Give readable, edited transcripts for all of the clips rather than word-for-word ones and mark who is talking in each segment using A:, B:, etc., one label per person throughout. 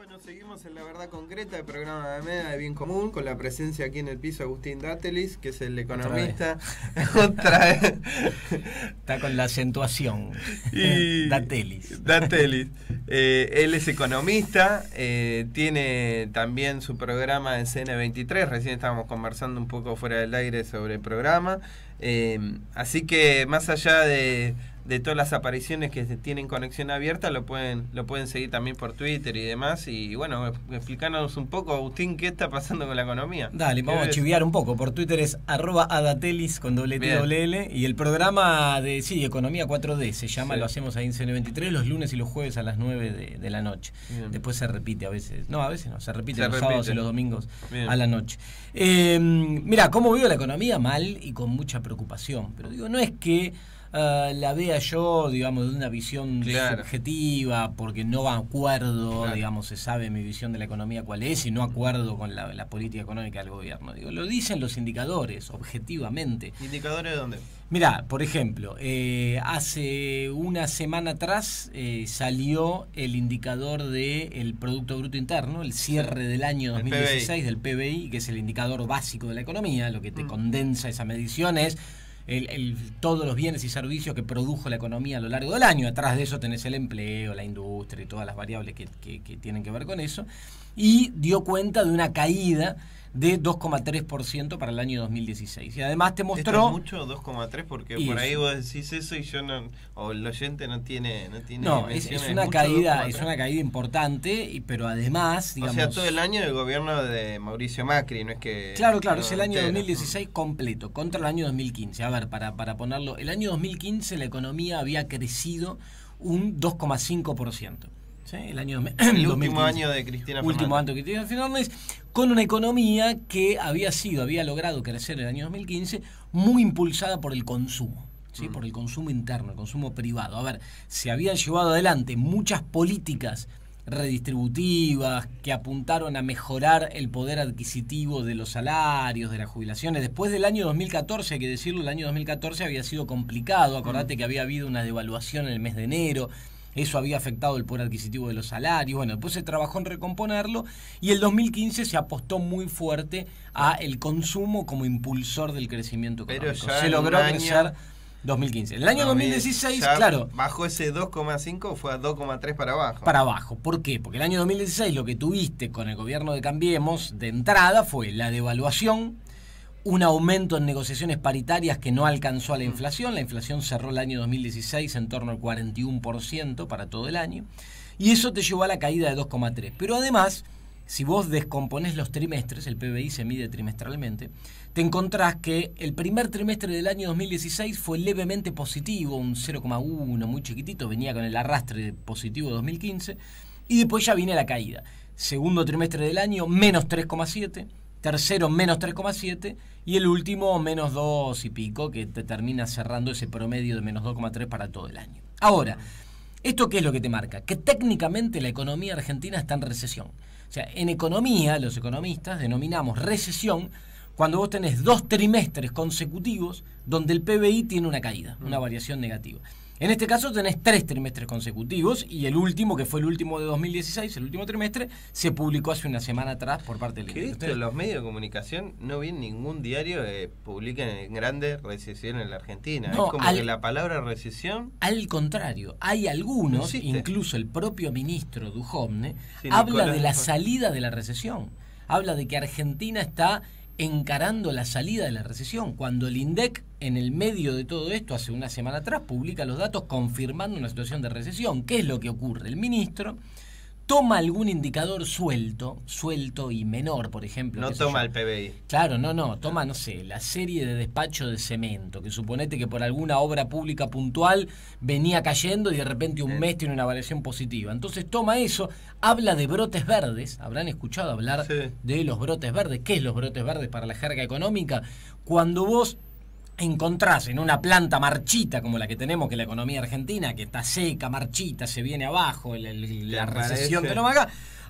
A: Bueno, seguimos en La Verdad Concreta, el programa de MEDA de Bien Común, con la presencia aquí en el piso Agustín Datelis, que es el economista. Otra vez.
B: Está con la acentuación.
A: Y
B: Datelis.
A: Él es economista, tiene también su programa en CN23, recién estábamos conversando un poco fuera del aire sobre el programa. Así que más allá de todas las apariciones que tienen conexión abierta, lo pueden seguir también por Twitter y demás. Y bueno, explícanos un poco, Agustín, qué está pasando con la economía.
B: Dale, vamos a chiviar un poco. Por Twitter es @adatelis con @L. Y el programa de Economía 4D se llama, lo hacemos ahí en CN23 los lunes y los jueves a las 9 de la noche. Bien. Después se repite a veces. No, a veces no, se repite los sábados y los domingos a la noche. Mira, ¿cómo veo la economía? Mal y con mucha preocupación. Pero digo, no es que la vea yo, digamos, de una visión subjetiva, porque no va a acuerdo, digamos, se sabe mi visión de la economía cuál es, y no acuerdo con la política económica del gobierno. Digo, lo dicen los indicadores, objetivamente.
A: ¿Indicadores de dónde?
B: Mirá, por ejemplo, hace una semana atrás salió el indicador del Producto Bruto Interno, el cierre del año 2016 del PBI, que es el indicador básico de la economía. Lo que te condensa esa medición es todos los bienes y servicios que produjo la economía a lo largo del año. Atrás de eso tenés el empleo, la industria y todas las variables que tienen que ver con eso. Y dio cuenta de una caída de 2,3% para el año 2016. Y además te mostró...
A: ¿Esto es mucho, 2,3? Porque por ahí vos decís eso y yo no, o el oyente no tiene
B: no, es una caída, es una caída importante, pero además, digamos...
A: O sea, todo el año del gobierno de Mauricio Macri, no es que...
B: Claro, es el año 2016 completo, contra el año 2015. A ver, para ponerlo, el año 2015 la economía había crecido un 2,5%. ¿Sí? El
A: último año de Cristina Fernández.
B: Último año de Cristina Fernández, con una economía que había logrado crecer en el año 2015, muy impulsada por el consumo, ¿sí? Por el consumo interno, el consumo privado. A ver, se habían llevado adelante muchas políticas redistributivas que apuntaron a mejorar el poder adquisitivo de los salarios, de las jubilaciones. Después del año 2014, hay que decirlo, el año 2014 había sido complicado. Acordate que había habido una devaluación en el mes de enero. Eso había afectado el poder adquisitivo de los salarios. Bueno, después se trabajó en recomponerlo y el 2015 se apostó muy fuerte a el consumo como impulsor del crecimiento económico.
A: Pero
B: se logró crecer 2015. En el año 2016, claro,
A: bajó ese 2,5, fue a 2,3 para abajo.
B: Para abajo. ¿Por qué? Porque el año 2016 lo que tuviste con el gobierno de Cambiemos de entrada fue la devaluación, un aumento en negociaciones paritarias que no alcanzó a la inflación. La inflación cerró el año 2016 en torno al 41% para todo el año. Y eso te llevó a la caída de 2,3. Pero además, si vos descomponés los trimestres, el PBI se mide trimestralmente, te encontrás que el primer trimestre del año 2016 fue levemente positivo, un 0,1, muy chiquitito, venía con el arrastre positivo de 2015, y después ya viene la caída. Segundo trimestre del año, menos 3,7. Tercero, menos 3,7, y el último, menos 2 y pico, que te termina cerrando ese promedio de menos 2,3 para todo el año. Ahora, ¿esto qué es lo que te marca? Que técnicamente la economía argentina está en recesión. O sea, en economía, los economistas denominamos recesión cuando vos tenés 2 trimestres consecutivos donde el PBI tiene una caída, una variación negativa. En este caso tenés 3 trimestres consecutivos y el último, que fue el último de 2016, el último trimestre, se publicó hace una semana atrás por parte del
A: INDEC. Que los medios de comunicación no vi ningún diario publiquen en grande recesión en la Argentina. No, es como que la palabra recesión...
B: Al contrario, hay algunos, incluso el propio ministro Duhovne, habla de la salida de la recesión. Habla de que Argentina está encarando la salida de la recesión, cuando el INDEC, en el medio de todo esto, hace una semana atrás, publica los datos confirmando una situación de recesión. ¿Qué es lo que ocurre? El ministro toma algún indicador suelto y menor, por ejemplo.
A: No toma el PBI.
B: Claro, no, toma, no sé, la serie de despacho de cemento, que suponete que por alguna obra pública puntual venía cayendo y de repente un mes tiene una variación positiva. Entonces toma eso, habla de brotes verdes, habrán escuchado hablar de los brotes verdes. ¿Qué es los brotes verdes para la jerga económica? Cuando vos encontrás en una planta marchita como la que tenemos, que es la economía argentina, que está seca, marchita, se viene abajo, la recesión tenemos acá.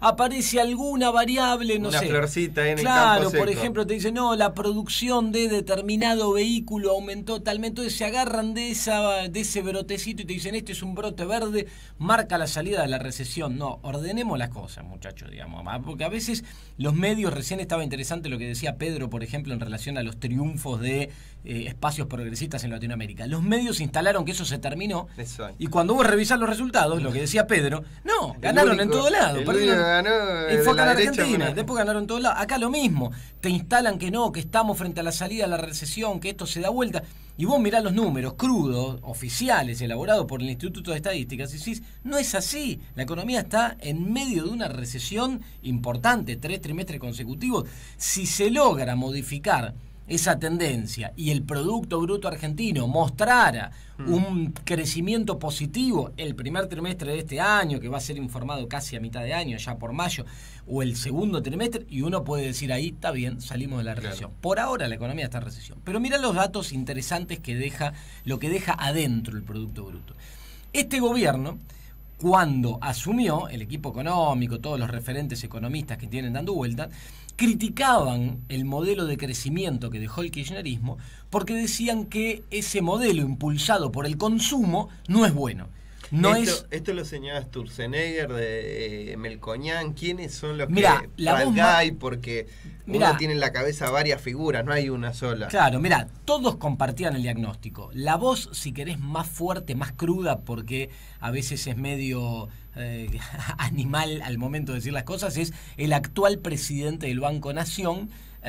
B: aparece alguna variable, no
A: una
B: sé.
A: Florcita en
B: claro,
A: el campo seco.
B: por ejemplo, te dicen, no, la producción de determinado vehículo aumentó talmente, entonces se agarran de ese brotecito y te dicen, este es un brote verde, marca la salida de la recesión. No, ordenemos las cosas, muchachos, digamos, porque a veces los medios, recién estaba interesante lo que decía Pedro, por ejemplo, en relación a los triunfos de espacios progresistas en Latinoamérica. Los medios instalaron que eso se terminó.
A: Exacto.
B: Y cuando vos revisás los resultados, lo que decía Pedro, no, ganaron en todo lado. Enfocan a Argentina, después ganaron en todo lado. Acá lo mismo, te instalan que no, que estamos frente a la salida de la recesión, que esto se da vuelta. Y vos mirás los números crudos, oficiales, elaborados por el Instituto de Estadísticas, y decís, no es así. La economía está en medio de una recesión importante, 3 trimestres consecutivos. Si se logra modificar esa tendencia y el Producto Bruto Argentino mostrara un crecimiento positivo el primer trimestre de este año, que va a ser informado casi a mitad de año, ya por mayo, o el segundo trimestre, y uno puede decir ahí, está bien, salimos de la recesión. Claro. Por ahora la economía está en recesión. Pero mirá los datos interesantes que deja, lo que deja adentro el Producto Bruto. Este gobierno, cuando asumió, el equipo económico, todos los referentes economistas que tienen dando vuelta, criticaban el modelo de crecimiento que dejó el kirchnerismo porque decían que ese modelo impulsado por el consumo no es bueno.
A: Esto lo señala Sturzenegger, de Melconian. ¿Quiénes son los porque uno tiene en la cabeza varias figuras, no hay una sola?
B: Claro, mirá, todos compartían el diagnóstico. La voz, si querés, más fuerte, más cruda, porque a veces es medio animal al momento de decir las cosas, es el actual presidente del Banco Nación,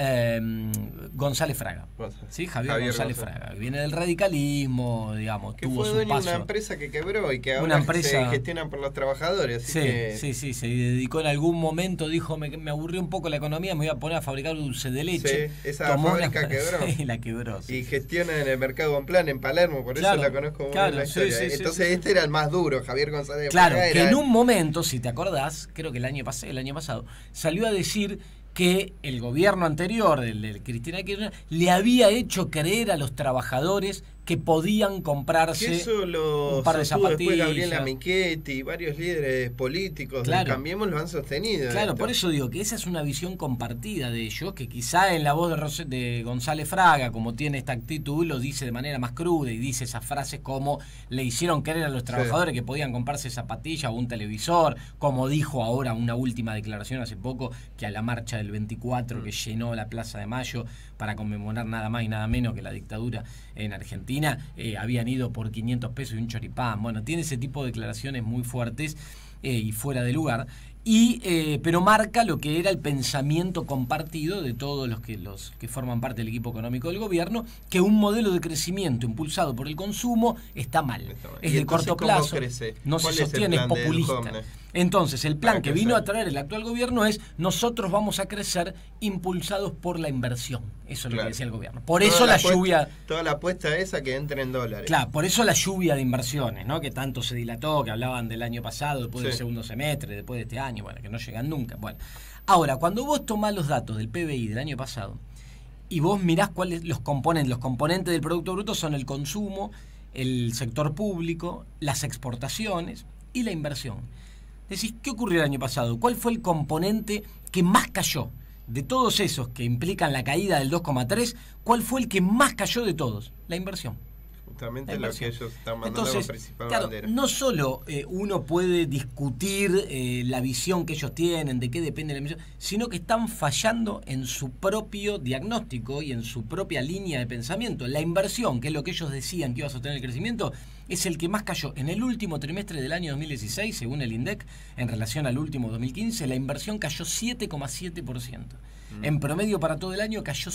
B: González Fraga. ¿Sí? Javier González Fraga. Viene del radicalismo, digamos.
A: Que fue dueño de una empresa que quebró y que ahora se gestionan por los trabajadores.
B: Sí, se dedicó en algún momento, dijo, me aburrió un poco la economía, me voy a poner a fabricar dulce de leche.
A: Sí, esa fábrica quebró.
B: Sí, la quebró. Sí.
A: Y gestiona en el mercado Bonplan en Palermo, por eso la conozco muy bien la historia. Entonces este era el más duro, Javier González Fraga.
B: Claro, que en un momento, si te acordás, creo que el año pasado, salió a decir que el gobierno anterior, el de Cristina Kirchner, le había hecho creer a los trabajadores que podían comprarse un par de zapatillas.
A: Después Gabriela Michetti y varios líderes políticos del Cambiemos lo han sostenido.
B: Claro, por eso digo que esa es una visión compartida de ellos, que quizá en la voz de González Fraga, como tiene esta actitud, lo dice de manera más cruda y dice esas frases como le hicieron creer a los trabajadores que podían comprarse zapatillas o un televisor, como dijo ahora una última declaración hace poco, que a la marcha del 24 que llenó la Plaza de Mayo para conmemorar nada más y nada menos que la dictadura en Argentina, habían ido por 500 pesos y un choripán. Bueno, tiene ese tipo de declaraciones muy fuertes y fuera de lugar, pero marca lo que era el pensamiento compartido de todos los que forman parte del equipo económico del gobierno, que un modelo de crecimiento impulsado por el consumo está mal, es de corto plazo, no se sostiene, es populista. Entonces, el plan que vino a traer el actual gobierno es: nosotros vamos a crecer impulsados por la inversión. Eso es lo que decía el gobierno. Por eso la lluvia...
A: Toda la apuesta esa que entre en dólares.
B: Claro, por eso la lluvia de inversiones, ¿no? Que tanto se dilató, que hablaban del año pasado, después del segundo semestre, después de este año, bueno, que no llegan nunca. Bueno, ahora, cuando vos tomás los datos del PBI del año pasado y vos mirás cuáles los componentes del Producto Bruto son el consumo, el sector público, las exportaciones y la inversión. Decís, ¿qué ocurrió el año pasado? ¿Cuál fue el componente que más cayó? De todos esos que implican la caída del 2,3, ¿cuál fue el que más cayó de todos? La inversión.
A: Justamente lo que ellos están mandando como principal bandera.
B: No solo uno puede discutir la visión que ellos tienen, de qué depende la inversión, sino que están fallando en su propio diagnóstico y en su propia línea de pensamiento. La inversión, que es lo que ellos decían que iba a sostener el crecimiento, es el que más cayó. En el último trimestre del año 2016, según el INDEC, en relación al último 2015, la inversión cayó 7,7%. En promedio para todo el año cayó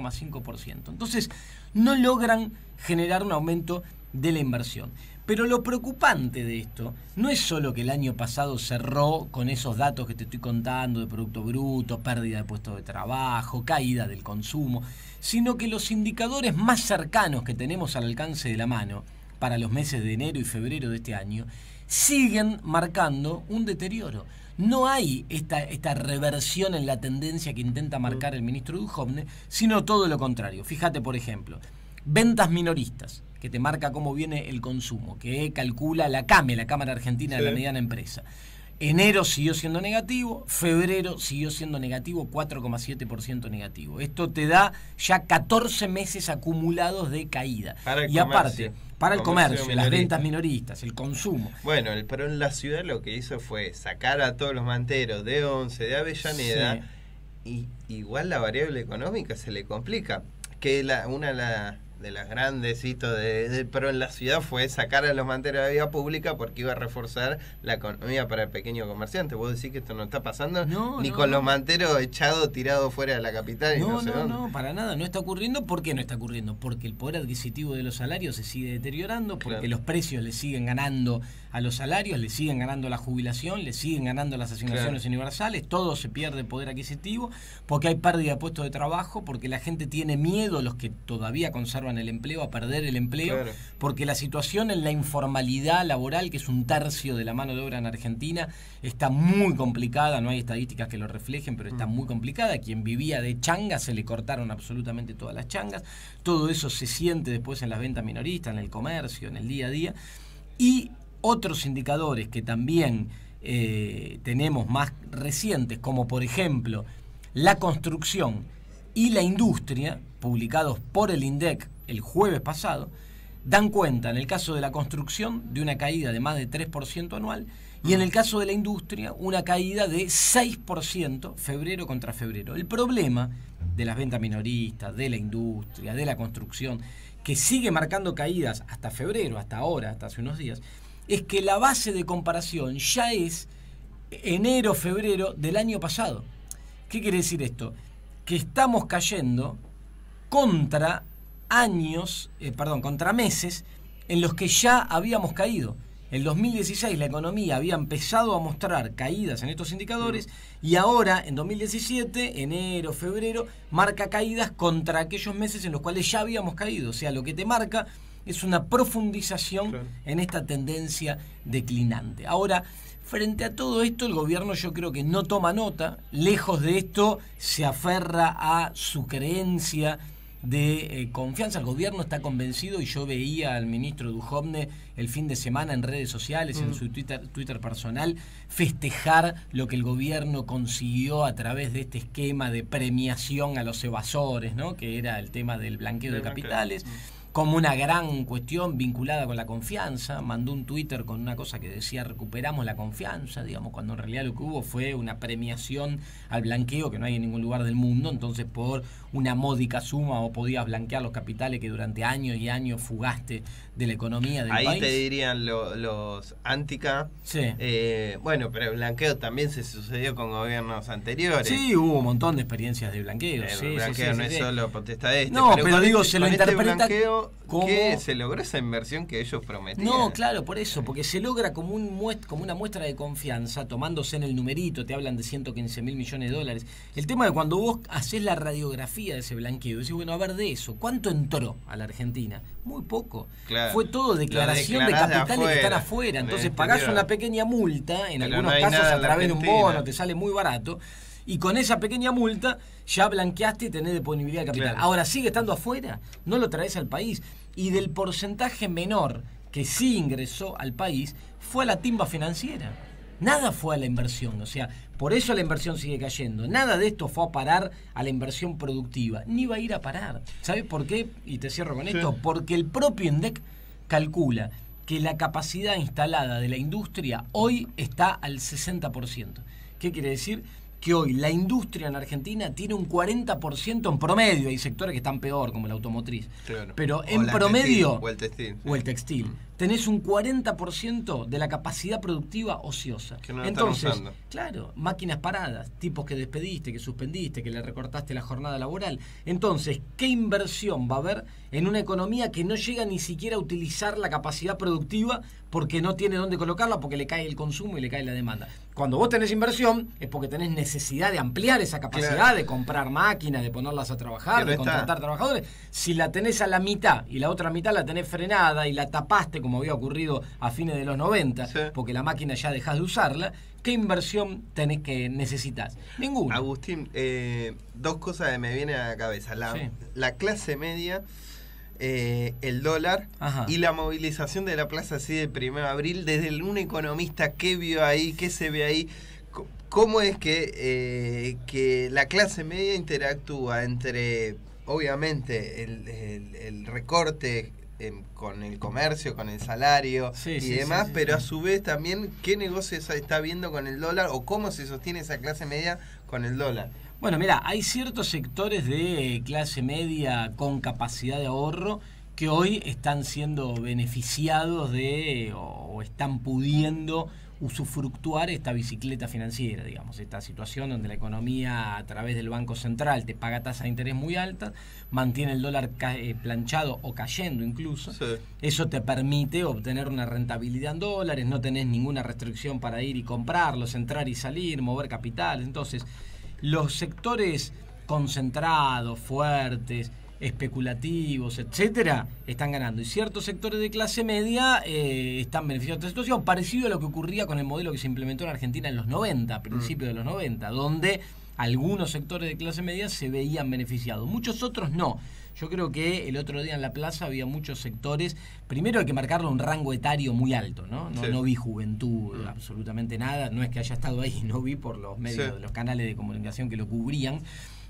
B: 5,5%. Entonces, no logran generar un aumento de la inversión. Pero lo preocupante de esto no es solo que el año pasado cerró con esos datos que te estoy contando de Producto Bruto, pérdida de puestos de trabajo, caída del consumo, sino que los indicadores más cercanos que tenemos al alcance de la mano para los meses de enero y febrero de este año siguen marcando un deterioro. No hay esta reversión en la tendencia que intenta marcar el ministro Duhovne, sino todo lo contrario. Fíjate, por ejemplo, ventas minoristas, que te marca cómo viene el consumo, que calcula la CAME, la Cámara Argentina de la Mediana Empresa. Enero siguió siendo negativo, febrero siguió siendo negativo, 4,7% negativo. Esto te da ya 14 meses acumulados de caída. Y aparte, para el comercio, las ventas minoristas, el consumo.
A: Bueno, pero en la ciudad lo que hizo fue sacar a todos los manteros de Once, de Avellaneda, y igual la variable económica se le complica. Que una de las grandes hitos pero en la ciudad fue sacar a los manteros de la vía pública porque iba a reforzar la economía para el pequeño comerciante. ¿Vos decís que esto no está pasando? Ni con los manteros echados, tirados fuera de la capital y no sé dónde.
B: No, para nada, no está ocurriendo. ¿Por qué no está ocurriendo? Porque el poder adquisitivo de los salarios se sigue deteriorando, porque los precios le siguen ganando a los salarios, le siguen ganando la jubilación, le siguen ganando las asignaciones universales, todo se pierde poder adquisitivo, porque hay pérdida de puestos de trabajo, porque la gente tiene miedo, los que todavía conservan el empleo, a perder el empleo, porque la situación en la informalidad laboral, que es 1/3 de la mano de obra en Argentina, está muy complicada. No hay estadísticas que lo reflejen, pero está muy complicada. Quien vivía de changas, se le cortaron absolutamente todas las changas. Todo eso se siente después en las ventas minoristas, en el comercio, en el día a día. Y otros indicadores que también tenemos más recientes, como por ejemplo la construcción y la industria, publicados por el INDEC el jueves pasado, dan cuenta, en el caso de la construcción, de una caída de más de 3% anual, y en el caso de la industria, una caída de 6% febrero contra febrero. El problema de las ventas minoristas, de la industria, de la construcción, que sigue marcando caídas hasta febrero, hasta ahora, hasta hace unos días, es que la base de comparación ya es enero, febrero del año pasado. ¿Qué quiere decir esto? Que estamos cayendo contra contra meses en los que ya habíamos caído. En 2016 la economía había empezado a mostrar caídas en estos indicadores y ahora en 2017, enero, febrero, marca caídas contra aquellos meses en los cuales ya habíamos caído. O sea, lo que te marca es una profundización en esta tendencia declinante. Ahora, frente a todo esto, el gobierno yo creo que no toma nota. Lejos de esto, se aferra a su creencia de confianza. El gobierno está convencido, y yo veía al ministro Duhovne el fin de semana en redes sociales, en su Twitter personal, festejar lo que el gobierno consiguió a través de este esquema de premiación a los evasores, ¿no? Que era el tema del blanqueo de capitales, como una gran cuestión vinculada con la confianza. Mandó un Twitter con una cosa que decía: recuperamos la confianza, digamos, cuando en realidad lo que hubo fue una premiación al blanqueo que no hay en ningún lugar del mundo. Entonces, por una módica suma, o podías blanquear los capitales que durante años y años fugaste de la economía del país.
A: Ahí te dirían los antica. Bueno, pero el blanqueo también se sucedió con gobiernos anteriores.
B: Sí, hubo un montón de experiencias de blanqueo.
A: El blanqueo no es solo potestad de este.
B: No, pero digo, se lo interpreta
A: como que se logró esa inversión que ellos prometían.
B: No, claro, por eso, porque se logra como una muestra de confianza, tomándose en el numerito. Te hablan de 115.000 millones de dólares. El tema es que cuando vos haces la radiografía de ese blanqueo, decís, bueno, a ver, de eso, ¿cuánto entró a la Argentina? Muy poco.
A: Claro.
B: Fue todo declaración de capitales que están afuera. Entonces pagás una pequeña multa, en algunos casos a través de un bono, te sale muy barato. Y con esa pequeña multa ya blanqueaste y tenés disponibilidad de capital. Ahora, sigue estando afuera, no lo traes al país. Y del porcentaje menor que sí ingresó al país, fue a la timba financiera. Nada fue a la inversión. O sea, por eso la inversión sigue cayendo. Nada de esto fue a parar a la inversión productiva. Ni va a ir a parar. ¿Sabes por qué? Y te cierro con esto. Porque el propio INDEC calcula que la capacidad instalada de la industria hoy está al 60%. ¿Qué quiere decir? Que hoy la industria en Argentina tiene un 40% en promedio. Hay sectores que están peor, como la automotriz.
A: Claro.
B: Pero en promedio,
A: o el textil.
B: Tenés un 40% de la capacidad productiva ociosa.
A: Que no la
B: Entonces,
A: están usando.
B: Claro, máquinas paradas, tipos que despediste, que suspendiste, que le recortaste la jornada laboral. Entonces, ¿qué inversión va a haber en una economía que no llega ni siquiera a utilizar la capacidad productiva porque no tiene dónde colocarla, porque le cae el consumo y le cae la demanda? Cuando vos tenés inversión es porque tenés necesidad de ampliar esa capacidad, de comprar máquinas, de ponerlas a trabajar, de contratar trabajadores. Si la tenés a la mitad y la otra mitad la tenés frenada y la tapaste, como había ocurrido a fines de los 90, porque la máquina ya dejás de usarla, ¿qué inversión tenés que necesitas? Ninguna.
A: Agustín, dos cosas que me vienen a la cabeza. La clase media el dólar.
B: Ajá.
A: Y la movilización de la plaza así del 1 de abril, desde un economista, ¿qué vio ahí? ¿Qué se ve ahí? ¿Cómo es que la clase media interactúa entre, obviamente, el recorte con el comercio, con el salario demás, pero a su vez también qué negocios está viendo con el dólar o cómo se sostiene esa clase media con el dólar?
B: Bueno, mira, hay ciertos sectores de clase media con capacidad de ahorro que hoy están siendo beneficiados o están pudiendo usufructuar esta bicicleta financiera, digamos, esta situación donde la economía a través del Banco Central te paga tasas de interés muy altas, mantiene el dólar planchado o cayendo incluso. Sí. Eso te permite obtener una rentabilidad en dólares, no tenés ninguna restricción para ir y comprarlos, entrar y salir, mover capital. Entonces, los sectores concentrados, fuertes, especulativos, etcétera, están ganando. Y ciertos sectores de clase media están beneficiados de esta situación, parecido a lo que ocurría con el modelo que se implementó en Argentina en los 90, a principios de los 90, donde algunos sectores de clase media se veían beneficiados, muchos otros no. Yo creo que el otro día en la plaza había muchos sectores. Primero hay que marcarle un rango etario muy alto, ¿no? No vi juventud, absolutamente nada. No es que haya estado ahí, no vi por los medios, de los canales de comunicación que lo cubrían.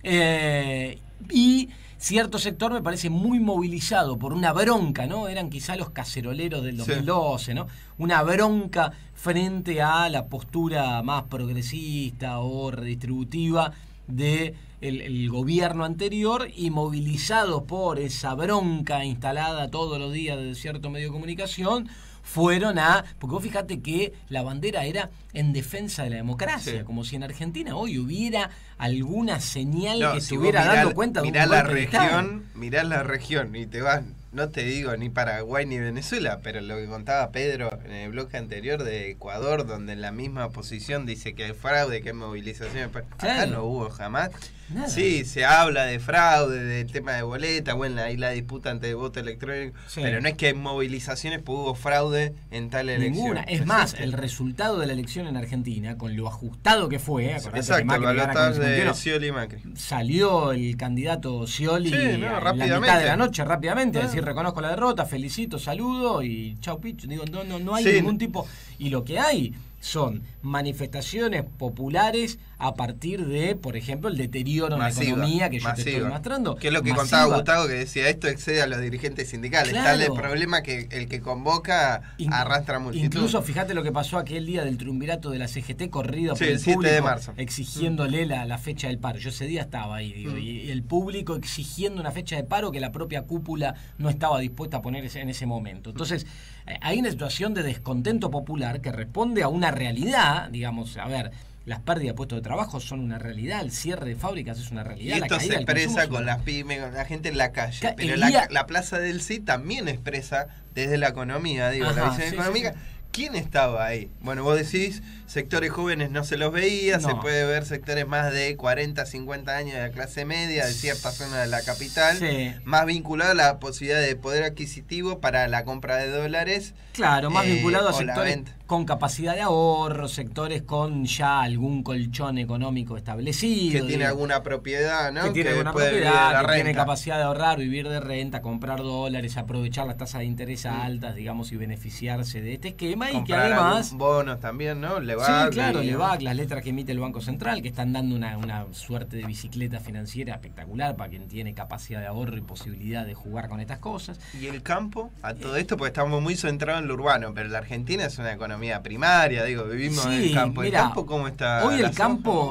B: Y cierto sector me parece muy movilizado por una bronca, ¿no? Eran quizá los caceroleros del 2012, ¿no? Una bronca frente a la postura más progresista o redistributiva de el gobierno anterior, y movilizados por esa bronca instalada todos los días de cierto medio de comunicación, fueron porque vos fíjate que la bandera era en defensa de la democracia, como si en Argentina hoy hubiera alguna señal que estuviera dando cuenta de un golpe de Estado.
A: Mirá la región y te vas, no te digo ni Paraguay ni Venezuela, pero lo que contaba Pedro en el bloque anterior de Ecuador, donde en la misma oposición dice que hay fraude, que hay movilización. Acá no hubo jamás. Nada. Sí, se habla de fraude, del tema de boleta, bueno, ahí la disputa ante el voto electrónico, pero no es que hay movilizaciones, pues hubo fraude en tal elección.
B: Ninguna. Es más, el resultado de la elección en Argentina, con lo ajustado que fue,
A: exacto, el balotaje de Scioli y Macri.
B: Salió el candidato Scioli en la mitad de la noche, rápidamente, a decir, reconozco la derrota, felicito, saludo y chau picho. Digo, no hay ningún tipo. Y lo que hay son manifestaciones populares a partir de, por ejemplo, el deterioro en la economía que yo te estoy mostrando.
A: Que es lo que contaba Gustavo, que decía, esto excede a los dirigentes sindicales. Claro. Tal el problema que el que convoca arrastra multitud.
B: Incluso fíjate lo que pasó aquel día del triunvirato de la CGT, corrido por el
A: 7
B: público,
A: de marzo,
B: exigiéndole la fecha del paro. Yo ese día estaba ahí, digo, y el público exigiendo una fecha de paro que la propia cúpula no estaba dispuesta a poner en ese momento. Entonces, hay una situación de descontento popular que responde a una realidad, digamos, a ver, las pérdidas de puestos de trabajo son una realidad, el cierre de fábricas es una realidad.
A: Y esto se expresa con las pymes, con la gente en la calle, pero la plaza del CID también expresa desde la economía, digo, la visión económica. ¿Quién estaba ahí? Bueno, vos decís, sectores jóvenes no se los veía, se puede ver sectores más de 40, 50 años de la clase media, de cierta zona de la capital, más vinculado a la posibilidad de poder adquisitivo para la compra de dólares.
B: Claro, más vinculado a sectores con capacidad de ahorro, sectores con ya algún colchón económico establecido.
A: Que tiene alguna propiedad, ¿no?
B: Que tiene alguna propiedad, que tiene capacidad de ahorrar, vivir de renta, comprar dólares, aprovechar las tasas de interés altas, digamos, y beneficiarse de este esquema. Y que además
A: bonos también, ¿no?
B: LEVAC, claro, LEVAC, las letras que emite el Banco Central, que están dando una suerte de bicicleta financiera espectacular para quien tiene capacidad de ahorro y posibilidad de jugar con estas cosas.
A: ¿Y el campo? A todo esto, porque estamos muy centrados en lo urbano, pero la Argentina es una economía primaria, digo, vivimos en el campo.
B: Mira,
A: ¿el campo cómo está?
B: Hoy el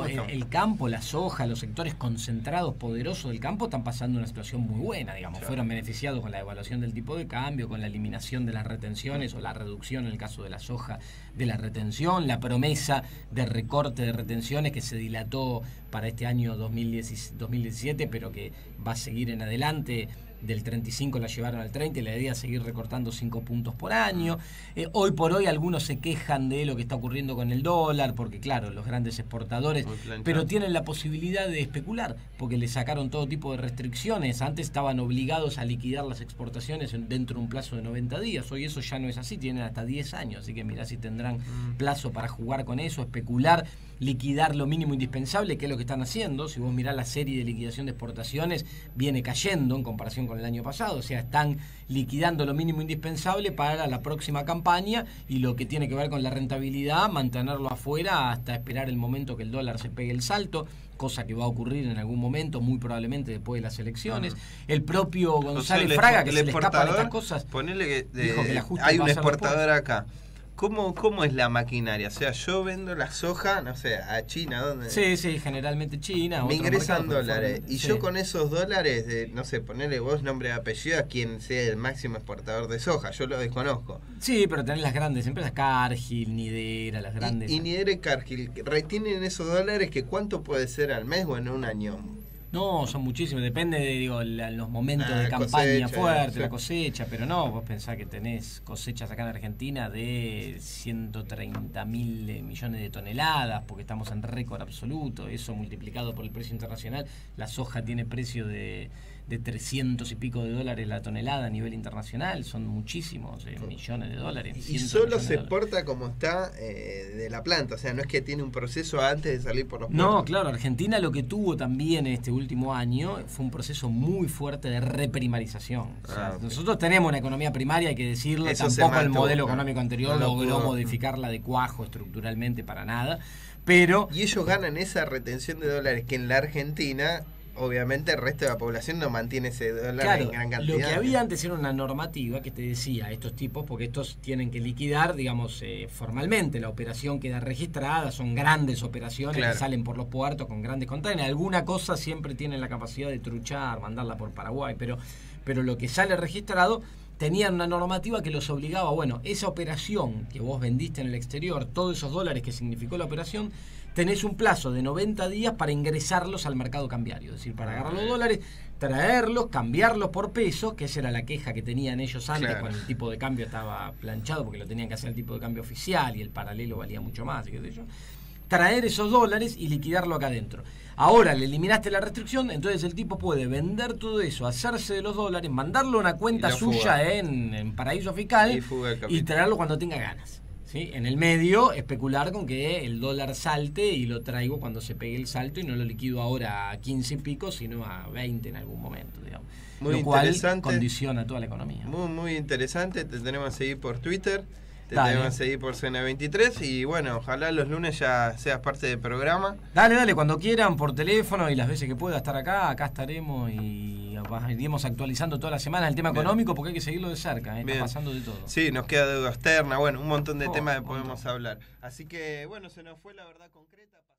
B: campo, la soja, los sectores concentrados, poderosos del campo están pasando una situación muy buena, digamos. Fueron beneficiados con la devaluación del tipo de cambio, con la eliminación de las retenciones o la reducción en el caso de la soja de la retención, la promesa de recorte de retenciones que se dilató para este año 2017, pero que va a seguir en adelante. Del 35 la llevaron al 30 y la idea es seguir recortando 5 puntos por año. Hoy por hoy algunos se quejan de lo que está ocurriendo con el dólar, porque claro, los grandes exportadores, pero tienen la posibilidad de especular, porque le sacaron todo tipo de restricciones. Antes estaban obligados a liquidar las exportaciones dentro de un plazo de 90 días. Hoy eso ya no es así, tienen hasta 10 años, así que mirá si tendrán plazo para jugar con eso, especular, liquidar lo mínimo indispensable, que es lo que están haciendo. Si vos mirás la serie de liquidación de exportaciones, viene cayendo en comparación con el año pasado, o sea, están liquidando lo mínimo indispensable para la próxima campaña y lo que tiene que ver con la rentabilidad, mantenerlo afuera hasta esperar el momento que el dólar se pegue el salto, cosa que va a ocurrir en algún momento, muy probablemente después de las elecciones. El propio González Fraga, que se le escapan estas cosas,
A: ponele que
B: dijo que el ajuste
A: hay
B: va
A: un
B: a ser
A: exportador acá. ¿Cómo es la maquinaria? O sea, yo vendo la soja, no sé, a China, ¿dónde?
B: Sí, generalmente China.
A: Me ingresan
B: mercados,
A: dólares. Y
B: sí.
A: yo con esos dólares, no sé, ponerle vos nombre y apellido a quien sea el máximo exportador de soja. Yo lo desconozco.
B: Sí, pero tenés las grandes empresas, Cargill, Nidera, las grandes.
A: Y Nidera y Cargill retienen esos dólares, que ¿cuánto puede ser al mes o en un año?
B: No, son muchísimos, depende de los momentos de campaña
A: cosecha,
B: fuerte,
A: sí.
B: La cosecha, pero no, vos pensás que tenés cosechas acá en Argentina de 130.000 millones de toneladas, porque estamos en récord absoluto, eso multiplicado por el precio internacional, la soja tiene precio de 300 y pico de dólares la tonelada a nivel internacional, son muchísimos millones de dólares.
A: Y solo se exporta como está de la planta, o sea, no es que tiene un proceso antes de salir por los puertos.
B: No, claro, Argentina lo que tuvo también este último año fue un proceso muy fuerte de reprimarización. O sea,
A: okay.
B: Nosotros tenemos una economía primaria, hay que decirlo,
A: Eso
B: tampoco el modelo económico anterior
A: no
B: logró modificarla de cuajo estructuralmente para nada, pero...
A: Y ellos ganan esa retención de dólares que en la Argentina... Obviamente el resto de la población no mantiene ese dólar en gran cantidad.
B: Lo que había antes era una normativa que te decía, estos tipos, porque estos tienen que liquidar, digamos, formalmente, la operación queda registrada, son grandes operaciones que salen por los puertos con grandes containers, alguna cosa siempre tienen la capacidad de truchar, mandarla por Paraguay, pero lo que sale registrado, tenían una normativa que los obligaba, bueno, esa operación que vos vendiste en el exterior, todos esos dólares que significó la operación, tenés un plazo de 90 días para ingresarlos al mercado cambiario, es decir, para agarrar los dólares, traerlos, cambiarlos por pesos, que esa era la queja que tenían ellos antes, cuando el tipo de cambio estaba planchado, porque lo tenían que hacer el tipo de cambio oficial y el paralelo valía mucho más, y qué sé yo. Traer esos dólares y liquidarlo acá adentro. Ahora le eliminaste la restricción, entonces el tipo puede vender todo eso, hacerse de los dólares, mandarlo a una cuenta suya en paraíso fiscal y traerlo cuando tenga ganas. ¿Sí? En el medio, especular con que el dólar salte y lo traigo cuando se pegue el salto y no lo liquido ahora a 15 y pico, sino a 20 en algún momento, digamos.
A: Muy
B: lo cual
A: interesante.
B: Condiciona toda la economía.
A: Muy interesante, te tenemos que seguir por Twitter, te tenemos que seguir por Cena 23 y bueno, ojalá los lunes ya seas parte del programa.
B: Dale, cuando quieran, por teléfono y las veces que pueda estar acá estaremos y iremos actualizando toda la semana el tema económico porque hay que seguirlo de cerca, está pasando de todo.
A: Sí, nos queda deuda externa, bueno, un montón de temas que podemos hablar. Así que bueno, se nos fue la verdad concreta.